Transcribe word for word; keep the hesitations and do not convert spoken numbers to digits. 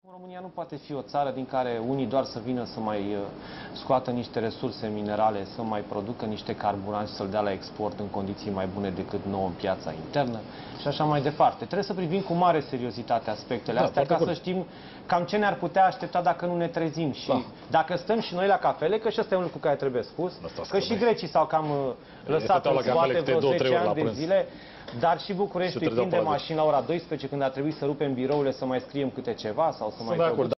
România nu poate fi o țară din care unii doar să vină să mai scoată niște resurse minerale, să mai producă niște carburanți și să-l dea la export în condiții mai bune decât nouă în piața internă și așa mai departe. Trebuie să privim cu mare seriozitate aspectele da, astea ca bun. să știm cam ce ne-ar putea aștepta dacă nu ne trezim și da. dacă stăm și noi la cafele, că și ăsta e un lucru care trebuie spus, că și grecii s-au cam lăsat în spate vreo zece ani de zile. Dar și București îi prinde mașini la ora douăsprezece când ar trebui să rupem birourile să mai scriem câte ceva sau să mai